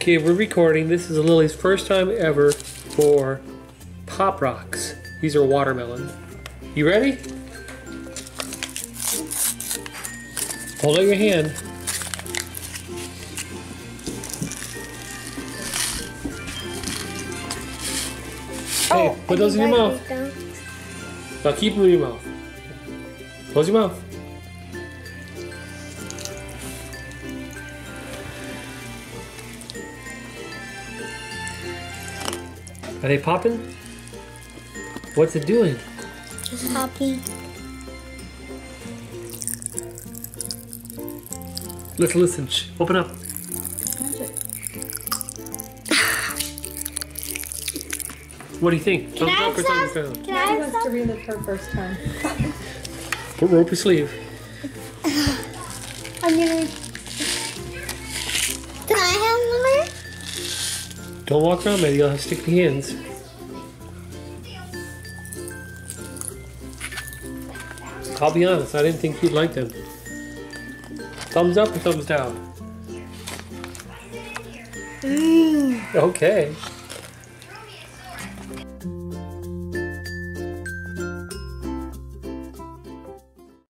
Okay, we're recording. This is Lily's first time ever for Pop Rocks. These are watermelon. You ready? Hold out your hand. Hey, put those in your mouth. Now keep them in your mouth. Close your mouth. Are they popping? What's it doing? It's popping. Let's listen. Shh. Open up. What do you think? Can I have some? Down? Can I have wants to some? read it her first time. Put rope your sleeve. I'm gonna. Can I have one? Don't walk around, maybe you'll have sticky hands. I'll be honest, I didn't think you'd like them. Thumbs up or thumbs down? Okay.